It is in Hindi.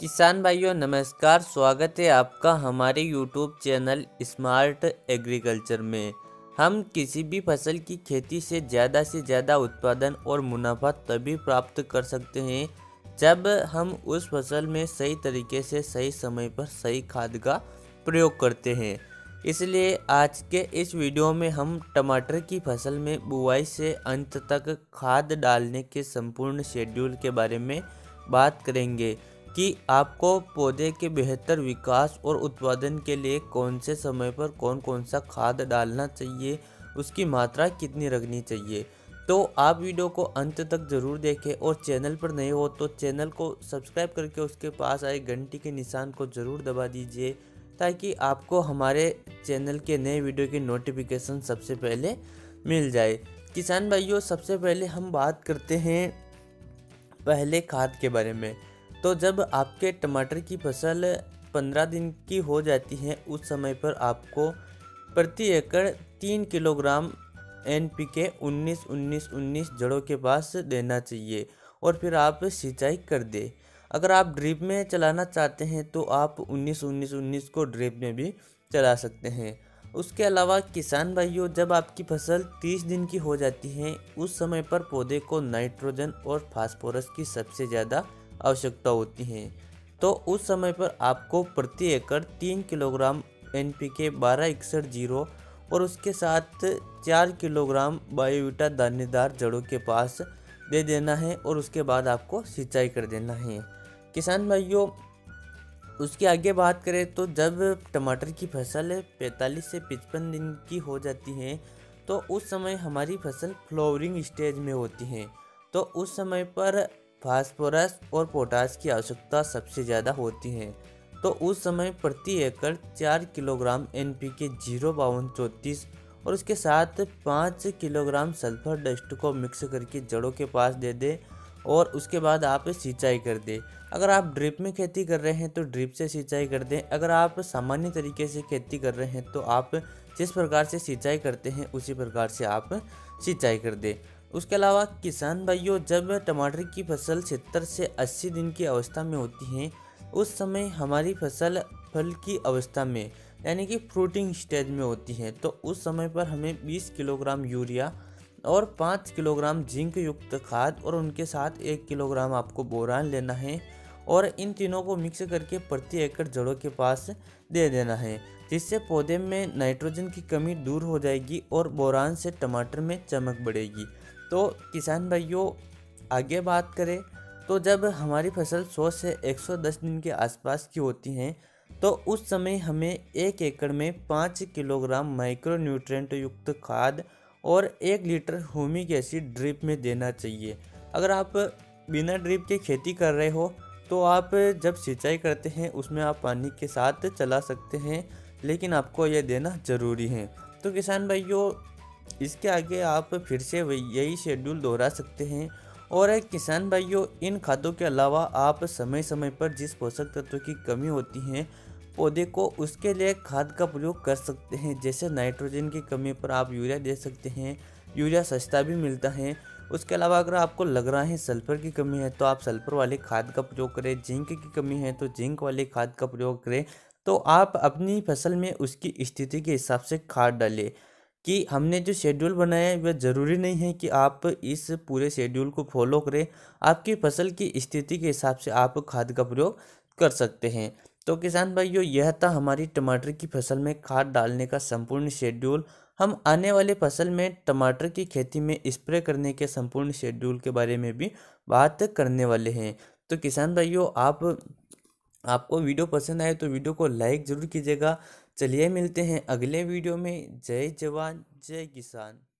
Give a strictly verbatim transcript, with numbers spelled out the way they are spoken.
किसान भाइयों नमस्कार। स्वागत है आपका हमारे यूट्यूब चैनल स्मार्ट एग्रीकल्चर में। हम किसी भी फसल की खेती से ज़्यादा से ज़्यादा उत्पादन और मुनाफा तभी प्राप्त कर सकते हैं जब हम उस फसल में सही तरीके से सही समय पर सही खाद का प्रयोग करते हैं। इसलिए आज के इस वीडियो में हम टमाटर की फसल में बुआई से अंत तक खाद डालने के संपूर्ण शेड्यूल के बारे में बात करेंगे कि आपको पौधे के बेहतर विकास और उत्पादन के लिए कौन से समय पर कौन कौन सा खाद डालना चाहिए, उसकी मात्रा कितनी रखनी चाहिए। तो आप वीडियो को अंत तक ज़रूर देखें और चैनल पर नए हो तो चैनल को सब्सक्राइब करके उसके पास आए घंटी के निशान को ज़रूर दबा दीजिए ताकि आपको हमारे चैनल के नए वीडियो की नोटिफिकेशन सबसे पहले मिल जाए। किसान भाइयों, सबसे पहले हम बात करते हैं पहले खाद के बारे में। तो जब आपके टमाटर की फसल पंद्रह दिन की हो जाती है उस समय पर आपको प्रति एकड़ तीन किलोग्राम एन पी के उन्नीस उन्नीस उन्नीस जड़ों के पास देना चाहिए और फिर आप सिंचाई कर दें। अगर आप ड्रिप में चलाना चाहते हैं तो आप उन्नीस उन्नीस उन्नीस को ड्रिप में भी चला सकते हैं। उसके अलावा किसान भाइयों, जब आपकी फसल तीस दिन की हो जाती है उस समय पर पौधे को नाइट्रोजन और फास्फोरस की सबसे ज़्यादा आवश्यकता होती है। तो उस समय पर आपको प्रति एकड़ तीन किलोग्राम एन पी के बारह इकसठ जीरो और उसके साथ चार किलोग्राम बायोवीटा दानेदार जड़ों के पास दे देना है और उसके बाद आपको सिंचाई कर देना है। किसान भाइयों, उसके आगे बात करें तो जब टमाटर की फसल पैंतालीस से पचपन दिन की हो जाती है तो उस समय हमारी फसल फ्लावरिंग स्टेज में होती है। तो उस समय पर फास्फोरस और पोटास की आवश्यकता सबसे ज़्यादा होती है। तो उस समय प्रति एकड़ चार kilogram N P K zero बावन चौंतीस और उसके साथ पाँच किलोग्राम सल्फर डस्ट को मिक्स करके जड़ों के पास दे दे और उसके बाद आप सिंचाई कर दें। अगर आप ड्रिप में खेती कर रहे हैं तो ड्रिप से सिंचाई कर दें। अगर आप सामान्य तरीके से खेती कर रहे हैं तो आप जिस प्रकार से सिंचाई करते हैं उसी प्रकार से आप सिंचाई कर दें। उसके अलावा किसान भाइयों, जब टमाटर की फसल सत्तर से अस्सी दिन की अवस्था में होती है उस समय हमारी फसल फल की अवस्था में यानी कि फ्रूटिंग स्टेज में होती है। तो उस समय पर हमें बीस किलोग्राम यूरिया और पाँच किलोग्राम जिंक युक्त खाद और उनके साथ एक किलोग्राम आपको बोरान लेना है और इन तीनों को मिक्स करके प्रति एकड़ जड़ों के पास दे देना है, जिससे पौधे में नाइट्रोजन की कमी दूर हो जाएगी और बोरान से टमाटर में चमक बढ़ेगी। तो किसान भाइयों, आगे बात करें तो जब हमारी फसल सौ से एक सौ दस दिन के आसपास की होती हैं तो उस समय हमें एक एकड़ में पाँच किलोग्राम माइक्रो न्यूट्रिएंट युक्त खाद और एक लीटर ह्यूमिक एसिड ड्रिप में देना चाहिए। अगर आप बिना ड्रिप के खेती कर रहे हो तो आप जब सिंचाई करते हैं उसमें आप पानी के साथ चला सकते हैं, लेकिन आपको यह देना ज़रूरी है। तो किसान भाइयों, इसके आगे आप फिर से यही शेड्यूल दोहरा सकते हैं। और किसान भाइयों, इन खादों के अलावा आप समय समय पर जिस पोषक तत्व की कमी होती है पौधे को, उसके लिए खाद का प्रयोग कर सकते हैं। जैसे नाइट्रोजन की कमी पर आप यूरिया दे सकते हैं, यूरिया सस्ता भी मिलता है। उसके अलावा अगर आपको लग रहा है सल्फर की कमी है तो आप सल्फर वाले खाद का प्रयोग करें, जिंक की कमी है तो जिंक वाले खाद का प्रयोग करें। तो आप अपनी फसल में उसकी स्थिति के हिसाब से खाद डालें कि हमने जो शेड्यूल बनाया है वह ज़रूरी नहीं है कि आप इस पूरे शेड्यूल को फॉलो करें। आपकी फसल की स्थिति के हिसाब से आप खाद का प्रयोग कर सकते हैं। तो किसान भाइयों, यह था हमारी टमाटर की फसल में खाद डालने का संपूर्ण शेड्यूल। हम आने वाले फसल में टमाटर की खेती में स्प्रे करने के संपूर्ण शेड्यूल के बारे में भी बात करने वाले हैं। तो किसान भाइयों, आप आपको वीडियो पसंद आए तो वीडियो को लाइक ज़रूर कीजिएगा। चलिए मिलते हैं अगले वीडियो में। जय जवान जय किसान।